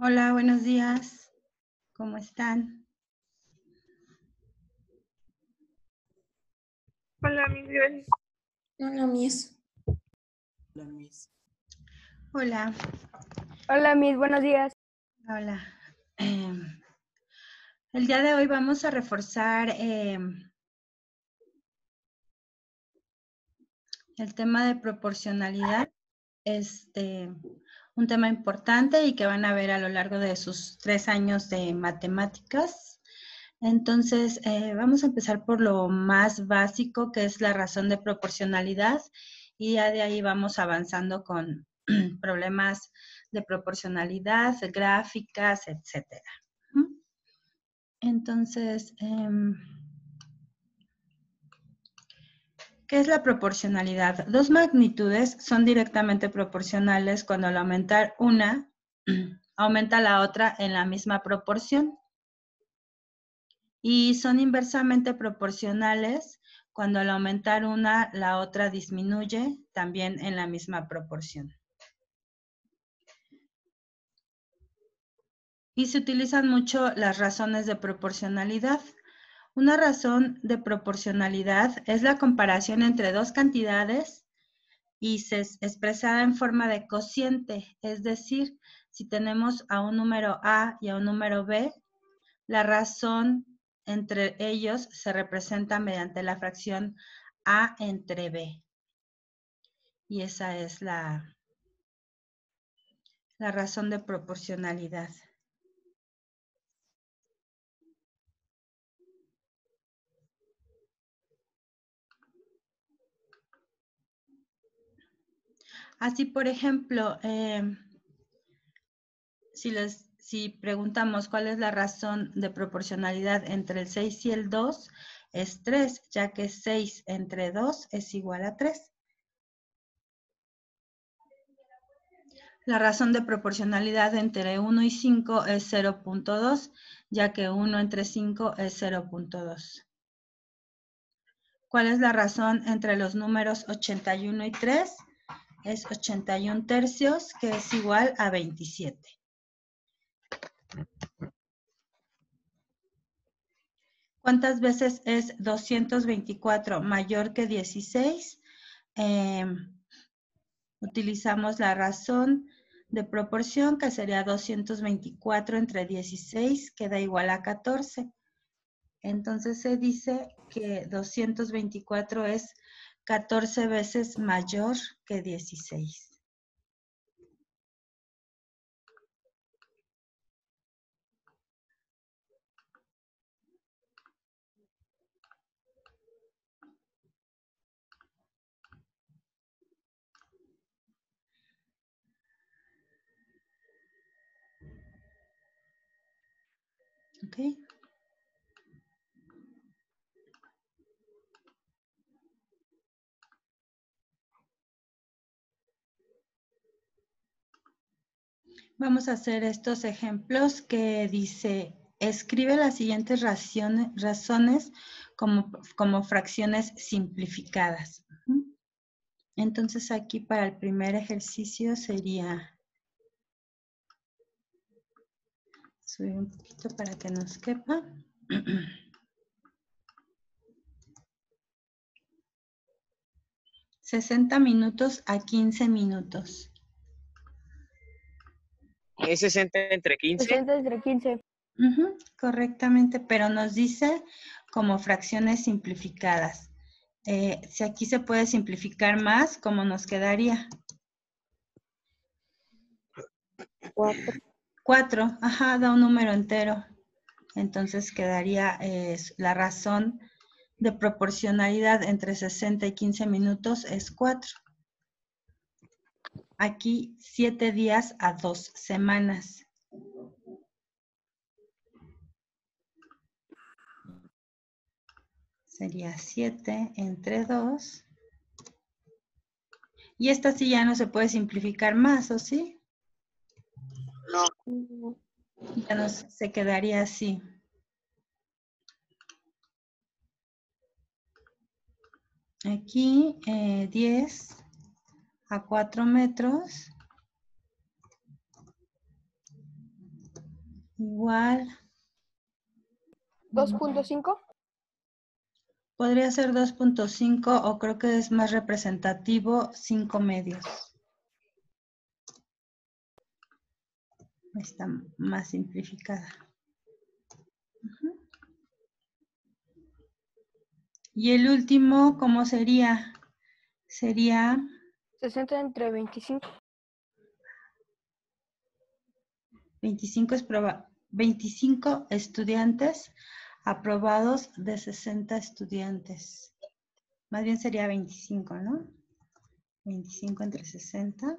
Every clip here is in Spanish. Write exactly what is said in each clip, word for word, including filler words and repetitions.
Hola, buenos días. ¿Cómo están? Hola, mis gracias. Hola, Miss. Hola, Miss. Hola. Hola, mis buenos días. Hola. Eh, el día de hoy vamos a reforzar eh, el tema de proporcionalidad. Este, un tema importante y que van a ver a lo largo de sus tres años de matemáticas. Entonces, eh, vamos a empezar por lo más básico, que es la razón de proporcionalidad, y ya de ahí vamos avanzando con problemas de proporcionalidad, gráficas, etcétera. Entonces, eh, ¿qué es la proporcionalidad? Dos magnitudes son directamente proporcionales cuando al aumentar una, aumenta la otra en la misma proporción. Y son inversamente proporcionales cuando al aumentar una, la otra disminuye también en la misma proporción. Y se utilizan mucho las razones de proporcionalidad. Una razón de proporcionalidad es la comparación entre dos cantidades y se expresada en forma de cociente, es decir, si tenemos a un número A y a un número B, la razón entre ellos se representa mediante la fracción A entre B. Y esa es la, la razón de proporcionalidad. Así, por ejemplo, eh, si, les, si preguntamos cuál es la razón de proporcionalidad entre el seis y el dos, es tres, ya que seis entre dos es igual a tres. La razón de proporcionalidad entre uno y cinco es cero punto dos, ya que uno entre cinco es cero punto dos. ¿Cuál es la razón entre los números ochenta y uno y tres? Es ochenta y uno tercios, que es igual a veintisiete. ¿Cuántas veces es doscientos veinticuatro mayor que dieciséis? Eh, utilizamos la razón de proporción, que sería doscientos veinticuatro entre dieciséis, que da igual a catorce. Entonces se dice que doscientos veinticuatro es catorce veces mayor que dieciséis. ¿Ok? Vamos a hacer estos ejemplos que dice, escribe las siguientes razones, razones como, como fracciones simplificadas. Entonces aquí para el primer ejercicio sería, subir un poquito para que nos quepa. sesenta minutos a quince minutos. ¿Es sesenta entre quince? sesenta entre quince. Uh-huh, correctamente, pero nos dice como fracciones simplificadas. Eh, si aquí se puede simplificar más, ¿cómo nos quedaría? Cuatro. Cuatro, ajá, da un número entero. Entonces quedaría eh, la razón de proporcionalidad entre sesenta y quince minutos es cuatro. Aquí siete días a dos semanas. Sería siete entre dos. Y esta sí ya no se puede simplificar más, ¿o sí? No. Ya no se quedaría así. Aquí eh, diez a cuatro metros. igual. dos punto cinco. Podría ser dos punto cinco o creo que es más representativo cinco medios. Está más simplificada. Uh-huh. Y el último, ¿cómo sería? Sería sesenta entre veinticinco. veinticinco, es proba- veinticinco estudiantes aprobados de sesenta estudiantes. Más bien sería veinticinco, ¿no? veinticinco entre sesenta.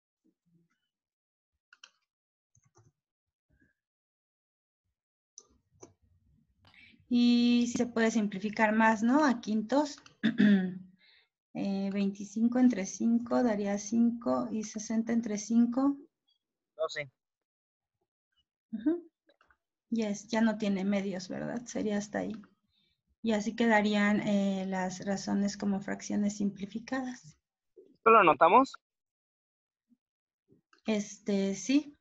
Y se puede simplificar más, ¿no? A quintos. eh, veinticinco entre cinco daría cinco y sesenta entre cinco. doce. Uh-huh. Yes, ya no tiene medios, ¿verdad? Sería hasta ahí. Y así quedarían eh, las razones como fracciones simplificadas. ¿Esto lo anotamos? Este, sí.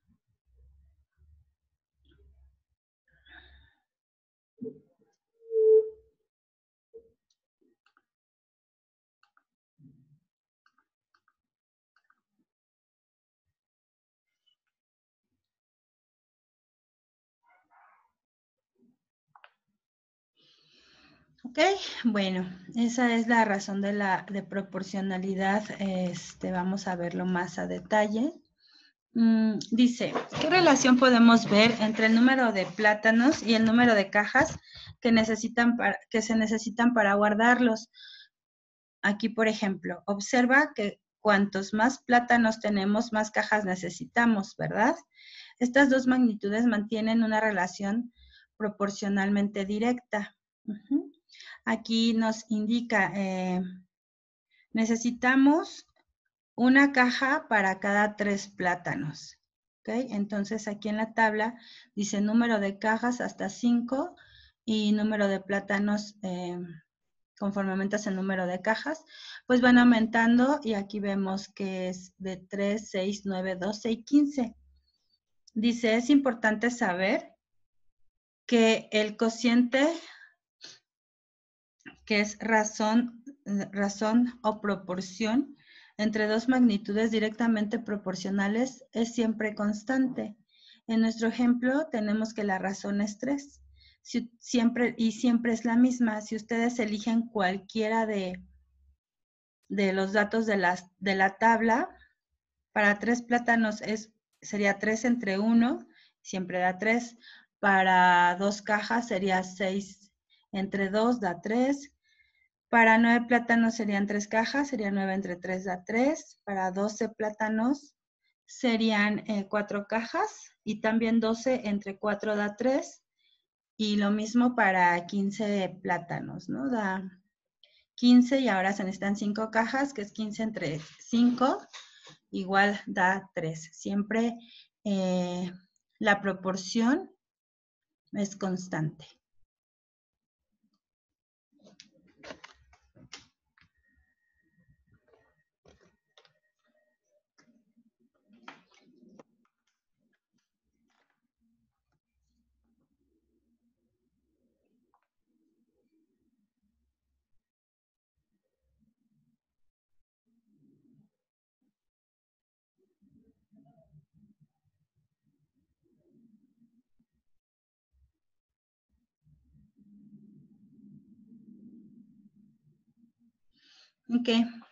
Ok, bueno, esa es la razón de la de proporcionalidad. Este, vamos a verlo más a detalle. Mm, dice, ¿qué relación podemos ver entre el número de plátanos y el número de cajas que, necesitan para, que se necesitan para guardarlos? Aquí, por ejemplo, observa que cuantos más plátanos tenemos, más cajas necesitamos, ¿verdad? Estas dos magnitudes mantienen una relación proporcionalmente directa. Uh-huh. Aquí nos indica, eh, necesitamos una caja para cada tres plátanos. ¿Okay? Entonces aquí en la tabla dice número de cajas hasta cinco y número de plátanos eh, conforme aumentas el número de cajas, pues van aumentando y aquí vemos que es de tres, seis, nueve, doce y quince. Dice, es importante saber que el cociente, que es razón, razón o proporción entre dos magnitudes directamente proporcionales, es siempre constante. En nuestro ejemplo tenemos que la razón es tres. Si, siempre, y siempre es la misma. Si ustedes eligen cualquiera de, de los datos de, las, de la tabla, para tres plátanos es, sería tres entre uno, siempre da tres. Para dos cajas sería seis entre dos, da tres. Para nueve plátanos serían tres cajas, sería nueve entre tres da tres. Para doce plátanos serían eh, cuatro cajas y también doce entre cuatro da tres. Y lo mismo para quince plátanos, ¿no? Da quince y ahora se necesitan cinco cajas, que es quince entre cinco, igual da tres. Siempre eh, la proporción es constante. Ok.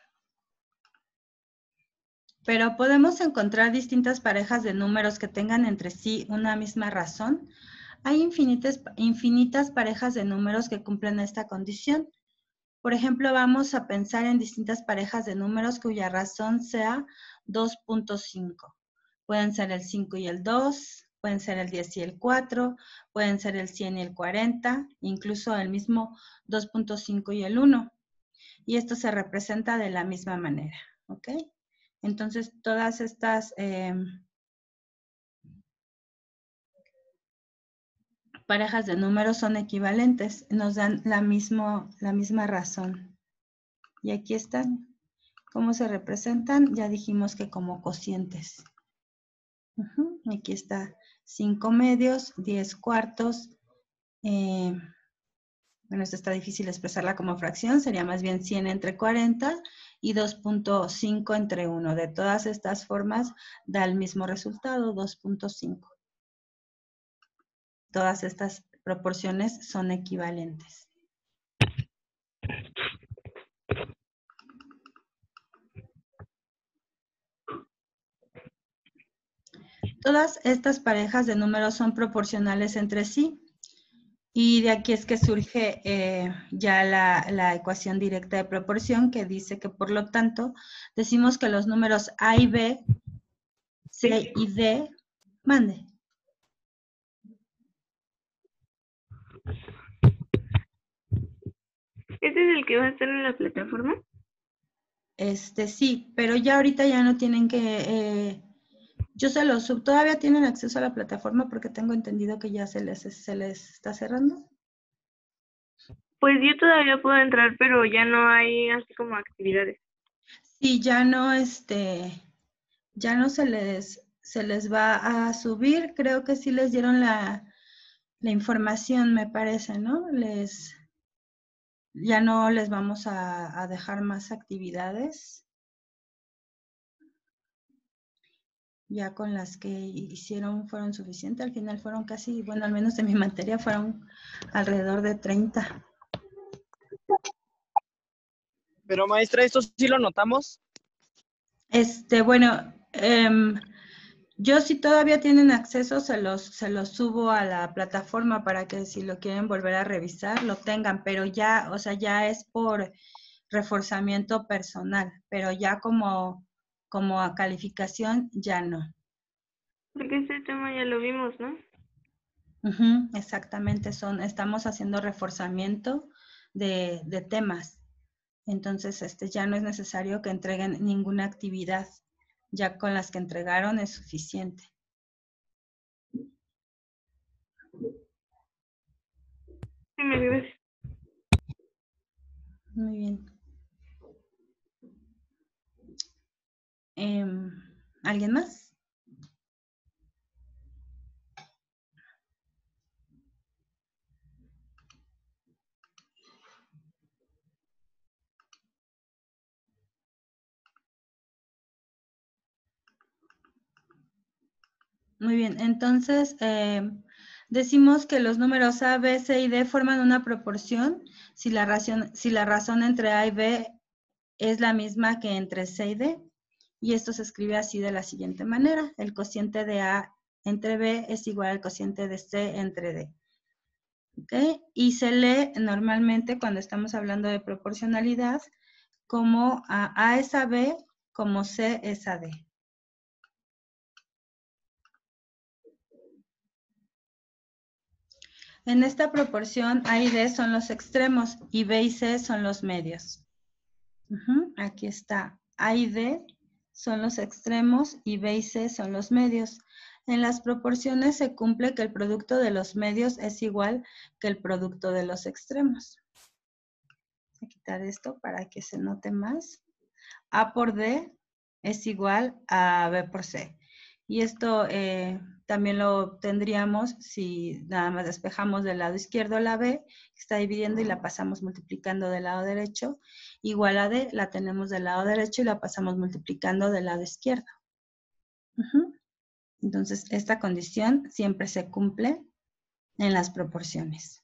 Pero podemos encontrar distintas parejas de números que tengan entre sí una misma razón. Hay infinitas, infinitas parejas de números que cumplen esta condición. Por ejemplo, vamos a pensar en distintas parejas de números cuya razón sea dos punto cinco. Pueden ser el cinco y el dos, pueden ser el diez y el cuatro, pueden ser el cien y el cuarenta, incluso el mismo dos punto cinco y el uno. Y esto se representa de la misma manera, ¿ok? Entonces, todas estas eh, parejas de números son equivalentes, nos dan la, mismo, la misma razón. Y aquí están. ¿Cómo se representan? Ya dijimos que como cocientes. Ujú, aquí está cinco medios, diez cuartos. Eh, bueno, esto está difícil expresarla como fracción, sería más bien cien entre cuarenta y dos punto cinco entre uno. De todas estas formas da el mismo resultado, dos punto cinco. Todas estas proporciones son equivalentes. Todas estas parejas de números son proporcionales entre sí. Y de aquí es que surge eh, ya la, la ecuación directa de proporción que dice que por lo tanto decimos que los números A y B, C y D, mande. ¿Este es el que va a estar en la plataforma? Este sí, pero ya ahorita ya no tienen que, eh, yo se los sub, todavía tienen acceso a la plataforma porque tengo entendido que ya se les, se les está cerrando. Pues yo todavía puedo entrar, pero ya no hay así como actividades. Sí, ya no, este, ya no se les, se les va a subir, creo que sí les dieron la, la información, me parece, ¿no? Les, ya no les vamos a, a dejar más actividades. Ya con las que hicieron fueron suficientes, al final fueron casi, bueno, al menos de mi materia fueron alrededor de treinta. Pero maestra, ¿esto sí lo notamos? Este, bueno, em, yo si todavía tienen acceso, se los, se los subo a la plataforma para que si lo quieren volver a revisar, lo tengan, pero ya, o sea, ya es por reforzamiento personal, pero ya como, como a calificación, ya no. Porque este tema ya lo vimos, ¿no? Ujú, exactamente, son, estamos haciendo reforzamiento de, de temas. Entonces, este, ya no es necesario que entreguen ninguna actividad. Ya con las que entregaron es suficiente. Sí, me ayudas. Muy bien. Em, ¿alguien más? Muy bien, entonces eh, decimos que los números A, B, C y D forman una proporción si la, razón, si la razón entre A y B es la misma que entre C y D. Y esto se escribe así de la siguiente manera. El cociente de A entre B es igual al cociente de C entre D. ¿Okay? Y se lee normalmente cuando estamos hablando de proporcionalidad como A, A es a B, como C es a D. En esta proporción A y D son los extremos y B y C son los medios. Uh-huh. Aquí está. A y D son los extremos y B y C son los medios. En las proporciones se cumple que el producto de los medios es igual que el producto de los extremos. Voy a quitar esto para que se note más. A por D es igual a B por C. Y esto eh, también lo obtendríamos si nada más despejamos del lado izquierdo la B, que está dividiendo y la pasamos multiplicando del lado derecho. Igual a D la tenemos del lado derecho y la pasamos multiplicando del lado izquierdo. Uh-huh. Entonces, esta condición siempre se cumple en las proporciones.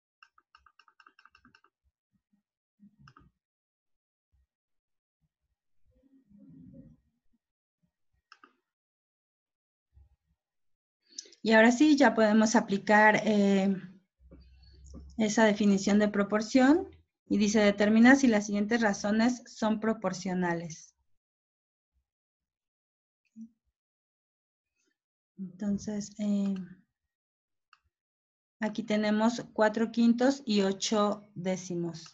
Y ahora sí, ya podemos aplicar eh, esa definición de proporción y dice, determina si las siguientes razones son proporcionales. Entonces, eh, aquí tenemos cuatro quintos y ocho décimos.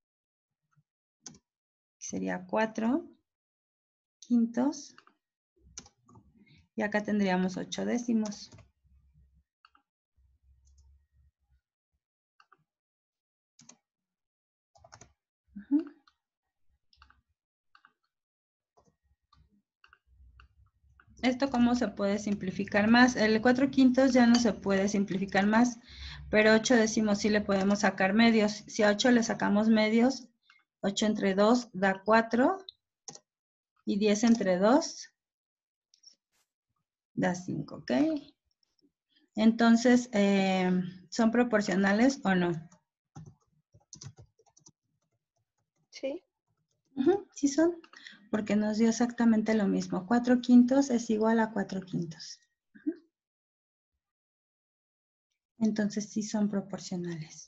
Sería cuatro quintos y acá tendríamos ocho décimos. Uh-huh. ¿Esto cómo se puede simplificar más? El cuatro quintos ya no se puede simplificar más, pero ocho décimos sí le podemos sacar medios. Si a ocho le sacamos medios, ocho entre dos da cuatro y diez entre dos da cinco, ¿ok? Entonces, eh, ¿son proporcionales o no? Sí. Ujú, sí son, porque nos dio exactamente lo mismo. cuatro quintos es igual a cuatro quintos. Ujú. Entonces, sí son proporcionales.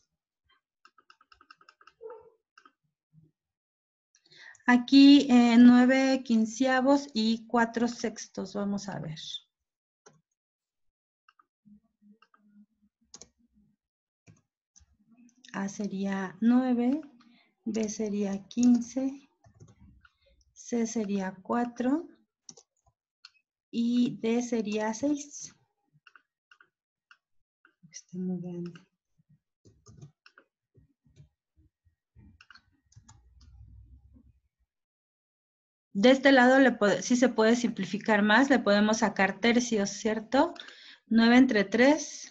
Aquí eh, nueve quinceavos y cuatro sextos, vamos a ver. A sería nueve, B sería quince, C sería cuatro y D sería seis. Está muy grande. De este lado le puede, sí se puede simplificar más, le podemos sacar tercios, ¿cierto? nueve entre tres.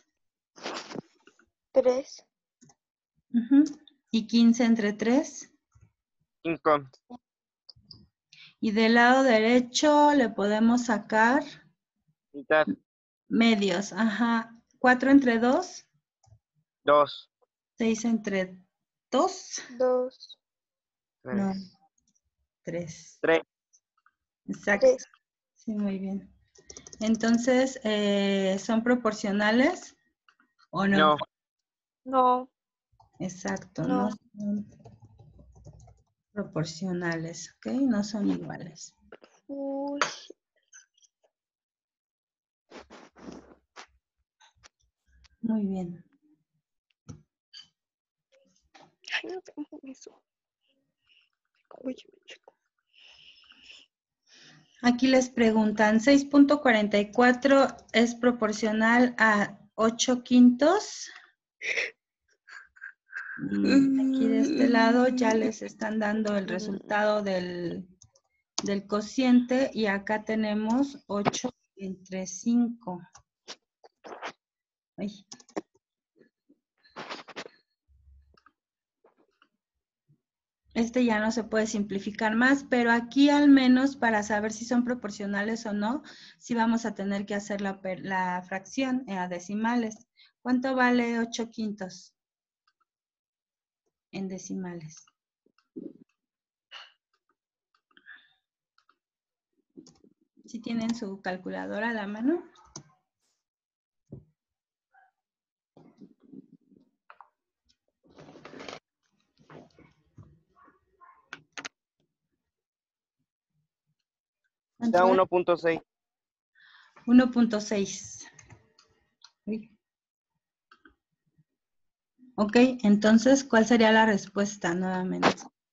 Tres. Uh-huh. Y quince entre tres. cinco. Y del lado derecho le podemos sacar Mitad. medios. Ajá. cuatro entre dos. dos. seis entre dos. Dos. No, tres. tres. tres. Exacto. Tres. Sí, muy bien. Entonces, eh, ¿son proporcionales o no? No. No. Exacto, No. no son proporcionales, ¿ok? No son iguales. Uy. Muy bien. Ay, no tengo eso. Uy, Aquí les preguntan, seis punto cuarenta y cuatro es proporcional a ocho quintos. Aquí de este lado ya les están dando el resultado del, del cociente y acá tenemos ocho entre cinco. Ay. Este ya no se puede simplificar más, pero aquí al menos para saber si son proporcionales o no, sí vamos a tener que hacer la, la fracción a decimales. ¿Cuánto vale ocho quintos en decimales? ¿Sí tienen su calculadora a la mano? Da uno punto seis. uno punto seis. Ok, entonces, ¿cuál sería la respuesta nuevamente?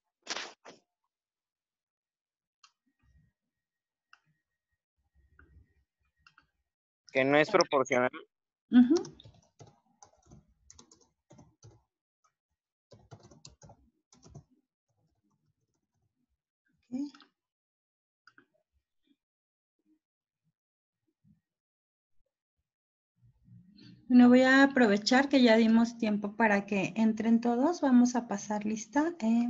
Que no es proporcional. Uh-huh. Okay. Bueno, voy a aprovechar que ya dimos tiempo para que entren todos. Vamos a pasar lista. Eh,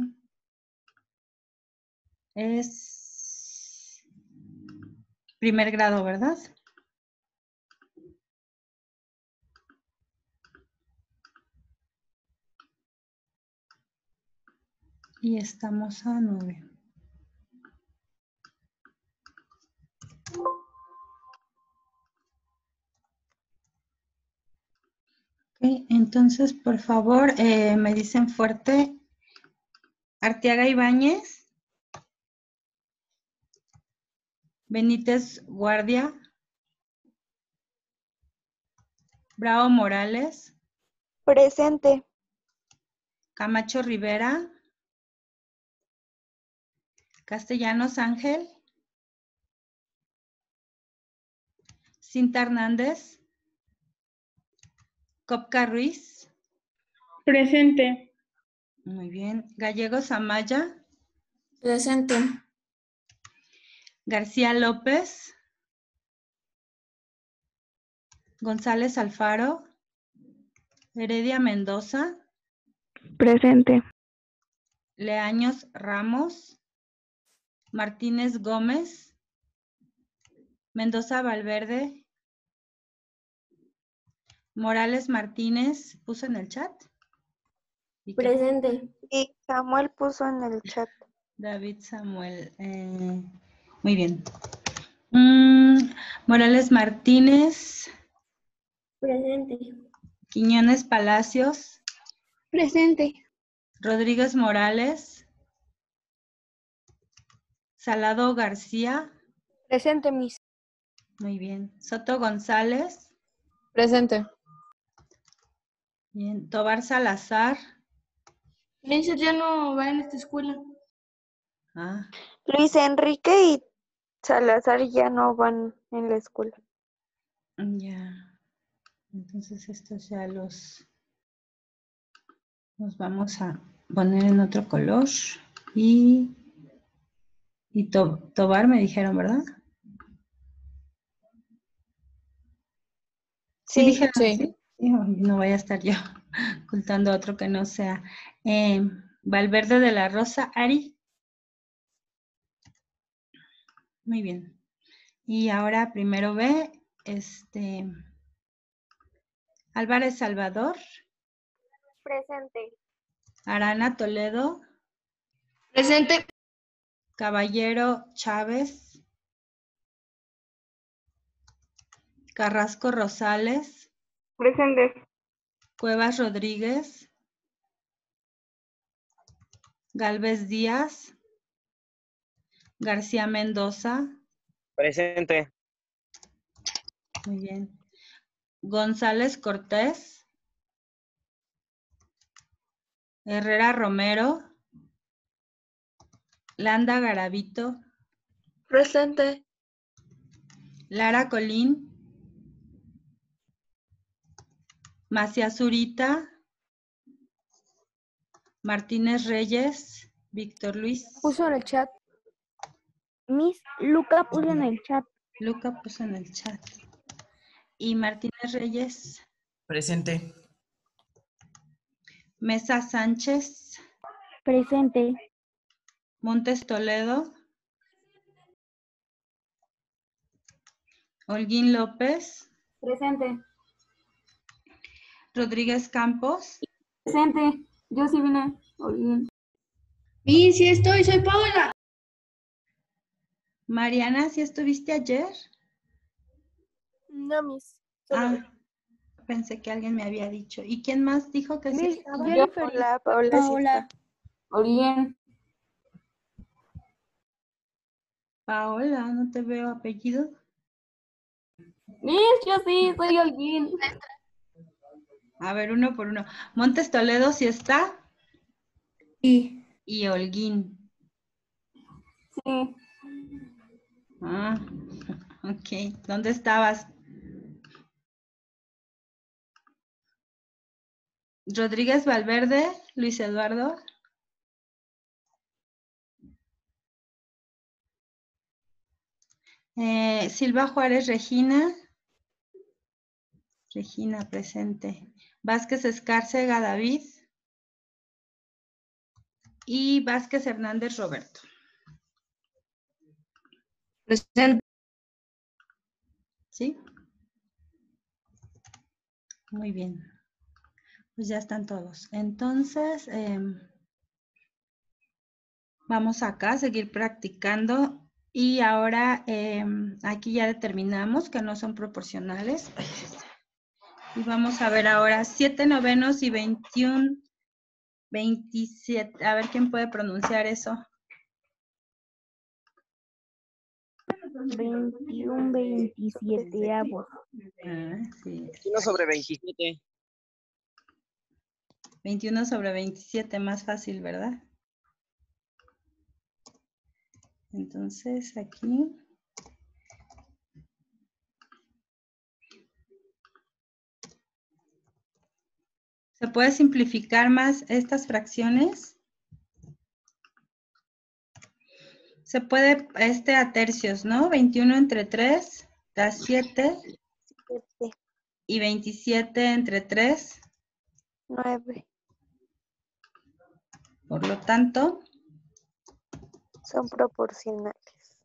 es primer grado, ¿verdad? Y estamos a nueve. Ok, entonces, por favor, eh, me dicen fuerte. Arteaga Ibáñez. Benítez Guardia. Bravo Morales. presente. Camacho Rivera. Castellanos Ángel. Cinta Hernández. Copca Ruiz. Presente. Muy bien. Gallegos Amaya. Presente. García López. González Alfaro. Heredia Mendoza. Presente. Leaños Ramos. Martínez Gómez. Mendoza Valverde. Morales Martínez. ¿Puso en el chat? ¿Y qué? Presente. Y Samuel puso en el chat. David Samuel. eh, muy bien. Mm, Morales Martínez. Presente. Quiñones Palacios. Presente. Rodríguez Morales. Salado García. Presente, Miss. Muy bien. Soto González. Presente. Bien. Tobar Salazar. Miss ya no va en esta escuela. Ah, Luis Enrique y Salazar ya no van en la escuela. ya. Entonces estos ya los, los vamos a poner en otro color. Y, y To- Tobar me dijeron, ¿verdad? Sí, Sí. dijeron, Sí. sí. Sí, no vaya a estar yo ocultando otro que no sea. Eh, Valverde de la Rosa, Ari. Muy bien. Y ahora primero B, este, Álvarez Salvador, Presente. Arana Toledo, Presente. Caballero Chávez, Carrasco Rosales, Presente. Cuevas Rodríguez, Galvez Díaz, García Mendoza, Presente. muy bien, González Cortés, Herrera Romero, Landa Garavito, Presente. Lara Colín, Macías Zurita, Martínez Reyes, Víctor Luis, Puso en el chat. Miss Luca puso en el chat. Luca puso en el chat, y Martínez Reyes, Presente. Mesa Sánchez, Presente. Montes Toledo, Holguín López, Presente. Rodríguez Campos, Presente. Yo sí vine. Bien. Sí, sí estoy. Soy Paola. Mariana, ¿sí estuviste ayer? No, Miss. Ah, pensé que alguien me había dicho. ¿Y quién más dijo que sí Miss estaba? Jennifer. Hola, Paola. Paola. Bien. Paola, no te veo apellido. Miss, yo sí, soy alguien. A ver, uno por uno. Montes Toledo sí está, Sí. y Holguín. Sí. Ah, ok. ¿Dónde estabas? Rodríguez Valverde, Luis Eduardo. Eh, Silva Juárez Regina. Regina presente. Vázquez Escárcega David. Y Vázquez Hernández Roberto. Presente. ¿Sí? Muy bien. Pues ya están todos. Entonces, eh, vamos acá a seguir practicando. Y ahora eh, aquí ya determinamos que no son proporcionales. Y vamos a ver ahora siete novenos y veintiuno, veintisiete. A ver quién puede pronunciar eso. veintiuno, veintisiete avos. Ah, sí. uno sobre veintisiete. veintiuno sobre veintisiete, más fácil, ¿verdad? Entonces aquí. ¿Se puede simplificar más estas fracciones? Se puede, este a tercios, ¿no? veintiuno entre tres da siete. Siete. y veintisiete entre tres. nueve. Por lo tanto, Son proporcionales.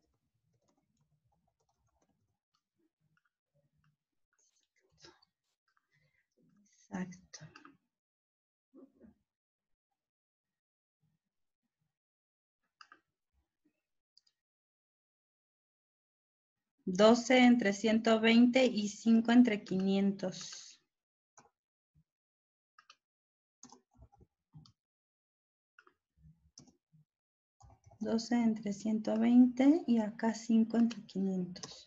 exacto. doce entre ciento veinte y cinco entre quinientos. doce entre ciento veinte y acá cinco entre quinientos.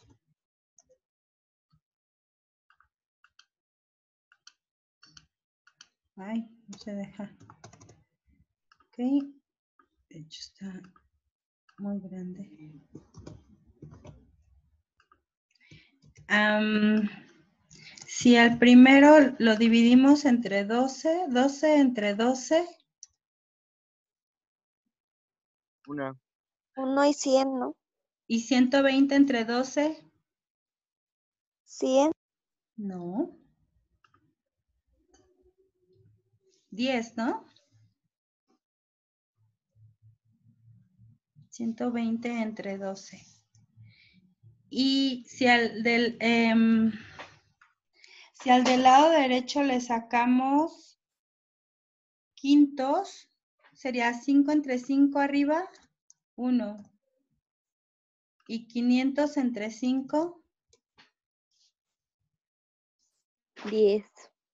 Ay, no se deja. Ok. De hecho está muy grande. Um, si al primero lo dividimos entre doce, doce entre doce. Una. uno y cien, ¿no? ¿Y ciento veinte entre doce? cien. No. diez, ¿no? ciento veinte entre doce. Y si al del, eh, si al del lado derecho le sacamos quintos, sería cinco entre cinco arriba, uno. Y quinientos entre cinco, diez.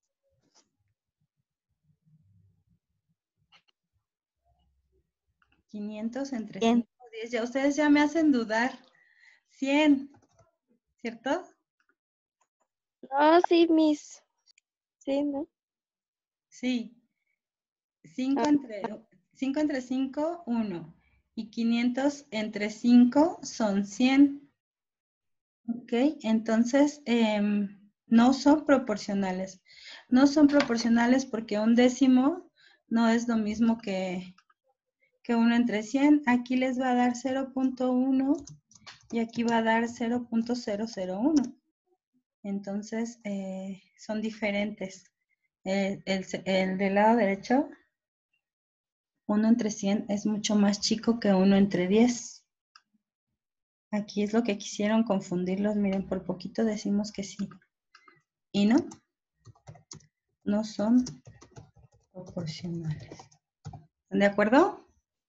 quinientos entre cien. cinco, diez. Ya ustedes ya me hacen dudar. cien, ¿cierto? No, sí, mis. Sí, ¿no? Sí. cinco Ah. entre, cinco entre cinco, uno. Y quinientos entre cinco son cien. Ok, entonces eh, no son proporcionales. No son proporcionales porque un décimo no es lo mismo que, que uno entre cien. Aquí les va a dar cero punto uno y aquí va a dar cero punto cero cero uno. Entonces eh, son diferentes. El, el, el del lado derecho, uno entre cien es mucho más chico que uno entre diez. Aquí es lo que quisieron confundirlos. Miren, por poquito decimos que sí. Y no, no son proporcionales. ¿Están de acuerdo?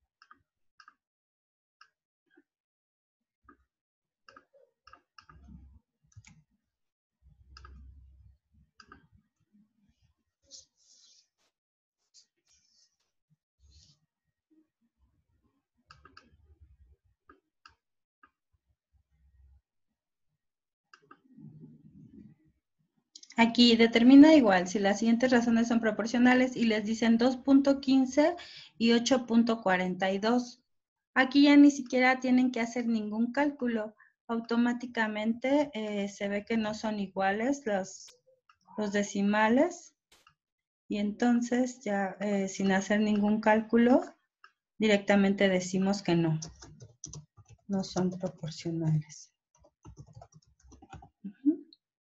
Aquí determina igual si las siguientes razones son proporcionales y les dicen dos punto quince y ocho punto cuarenta y dos. Aquí ya ni siquiera tienen que hacer ningún cálculo. Automáticamente eh, se ve que no son iguales los, los decimales y entonces ya eh, sin hacer ningún cálculo directamente decimos que no, no son proporcionales. Uh-huh.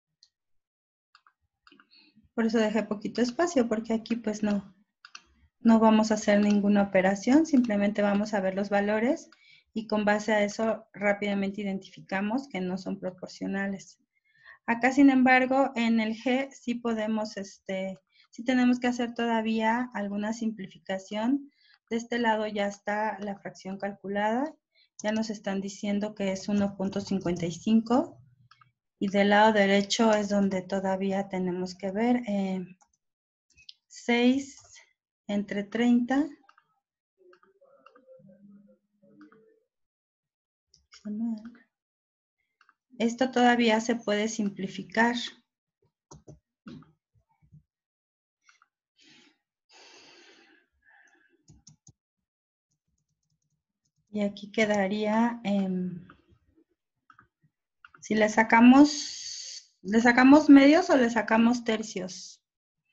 Por eso dejé poquito espacio, porque aquí pues no, no vamos a hacer ninguna operación, simplemente vamos a ver los valores y con base a eso rápidamente identificamos que no son proporcionales. Acá, sin embargo, en el G sí podemos, este, sí tenemos que hacer todavía alguna simplificación. De este lado ya está la fracción calculada, ya nos están diciendo que es uno punto cincuenta y cinco y del lado derecho es donde todavía tenemos que ver eh, seis entre treinta. Esto todavía se puede simplificar. Y aquí quedaría, eh, si le sacamos, ¿le sacamos medios o le sacamos tercios?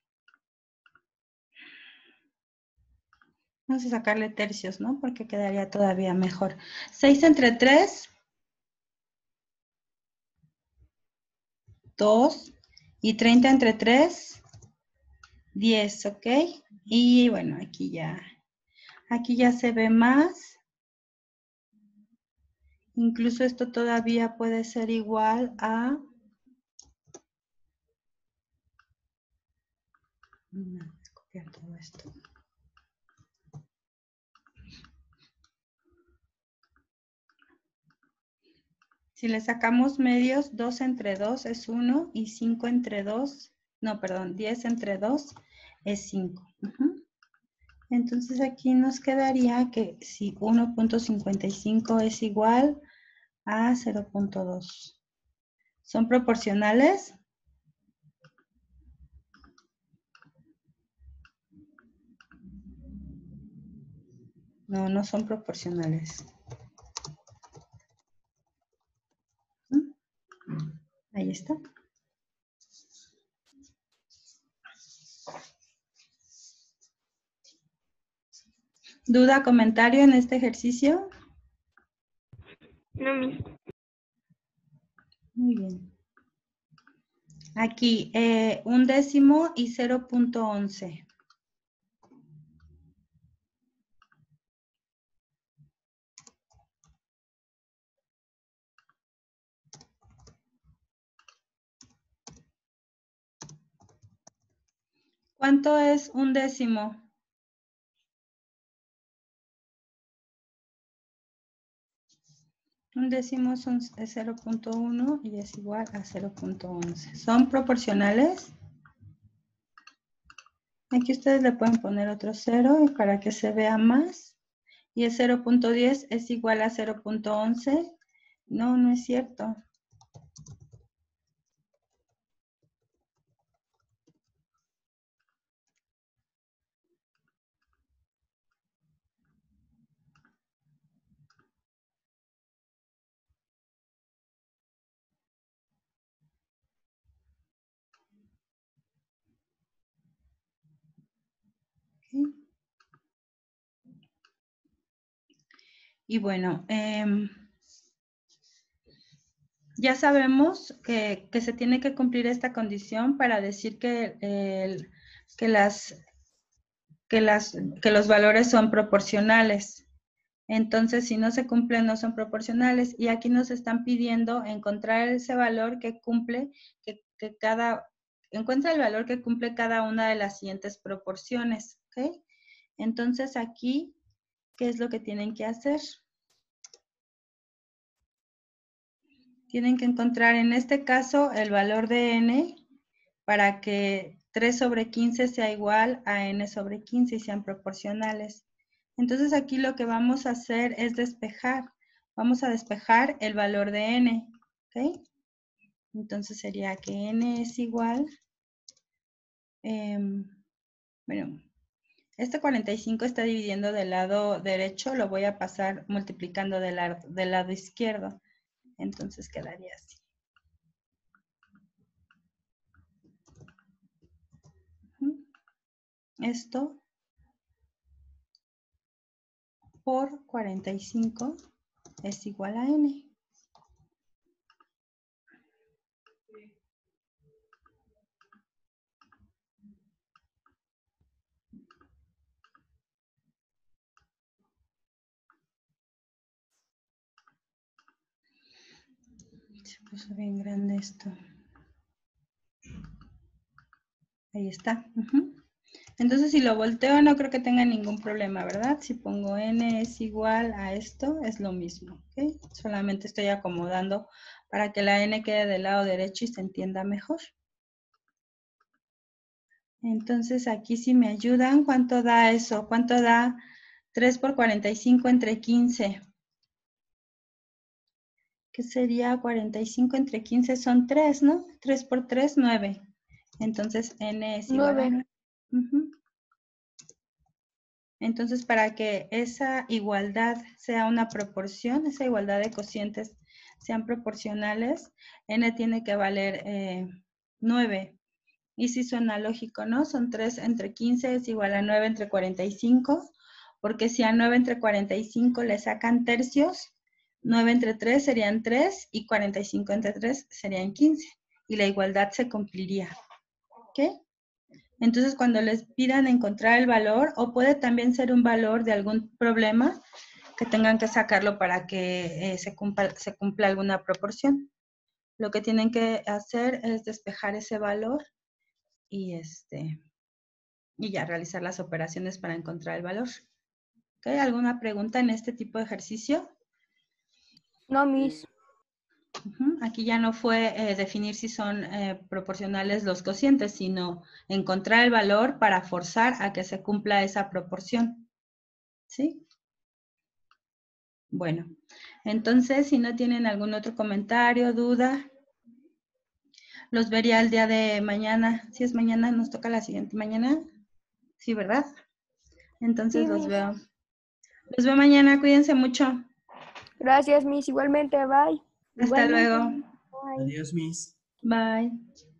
Vamos a sacarle tercios, ¿no? Porque quedaría todavía mejor. seis entre tres. dos. Y treinta entre tres, diez, ¿ok? Y bueno, aquí ya, aquí ya se ve más. Incluso esto todavía puede ser igual a... Voy a copiar todo esto. Si le sacamos medios, dos entre dos es uno y cinco entre dos, no, perdón, diez entre dos es cinco. Uh-huh. Entonces aquí nos quedaría que si uno punto cincuenta y cinco es igual a cero punto dos. ¿Son proporcionales? No, no son proporcionales. Ahí está. ¿Duda, comentario en este ejercicio? No, mis. Muy bien. Aquí, eh, un décimo y cero punto once. ¿Cuánto es un décimo? Un décimo son, es cero punto uno y es igual a cero punto once. ¿Son proporcionales? Aquí ustedes le pueden poner otro cero para que se vea más. Y el cero punto diez es igual a cero punto once. No, no es cierto. ¿Okay? Y bueno, eh, ya sabemos que, que se tiene que cumplir esta condición para decir que, el, que, las, que, las, que los valores son proporcionales. Entonces, si no se cumplen, no son proporcionales. Y aquí nos están pidiendo encontrar ese valor que cumple, que, que cada, encuentra el valor que cumple cada una de las siguientes proporciones. ¿Ok? Entonces, aquí, ¿qué es lo que tienen que hacer? Tienen que encontrar en este caso el valor de n para que tres sobre quince sea igual a n sobre quince y sean proporcionales. Entonces aquí lo que vamos a hacer es despejar. Vamos a despejar el valor de n. ¿Ok? Entonces sería que n es igual. Eh, bueno, este cuarenta y cinco está dividiendo del lado derecho. Lo voy a pasar multiplicando del lado, del lado izquierdo. Entonces quedaría así. Esto por cuarenta y cinco es igual a n. Se puso bien grande esto. Ahí está. Uh-huh. Entonces, si lo volteo, no creo que tenga ningún problema, ¿verdad? Si pongo n es igual a esto, es lo mismo, ¿ok? Solamente estoy acomodando para que la n quede del lado derecho y se entienda mejor. Entonces, aquí si me ayudan, ¿cuánto da eso? ¿Cuánto da tres por cuarenta y cinco entre quince? ¿Qué sería cuarenta y cinco entre quince? Son tres, ¿no? tres por tres, nueve. Entonces, n es igual a nueve. Uh-huh. Entonces, para que esa igualdad sea una proporción, esa igualdad de cocientes sean proporcionales, n tiene que valer eh, nueve. Y si suena lógico, ¿no? Son tres entre quince es igual a nueve entre cuarenta y cinco, porque si a nueve entre cuarenta y cinco le sacan tercios, nueve entre tres serían tres y cuarenta y cinco entre tres serían quince. y la igualdad se cumpliría. ¿Ok? Entonces, cuando les pidan encontrar el valor, o puede también ser un valor de algún problema que tengan que sacarlo para que eh, se, cumpla, se cumpla alguna proporción. Lo que tienen que hacer es despejar ese valor y, este, y ya realizar las operaciones para encontrar el valor. ¿Ok? ¿Alguna pregunta en este tipo de ejercicio? No, Miss. Uh-huh. Aquí ya no fue eh, definir si son eh, proporcionales los cocientes, sino encontrar el valor para forzar a que se cumpla esa proporción. ¿Sí? Bueno, entonces, si no tienen algún otro comentario, duda, los vería el día de mañana. Si es mañana, nos toca la siguiente mañana. Sí, ¿verdad? Entonces Sí, los Miss. veo. Los veo mañana, cuídense mucho. Gracias, Miss. Igualmente, bye. Hasta Igualmente. luego. Bye. Adiós, Miss. Bye.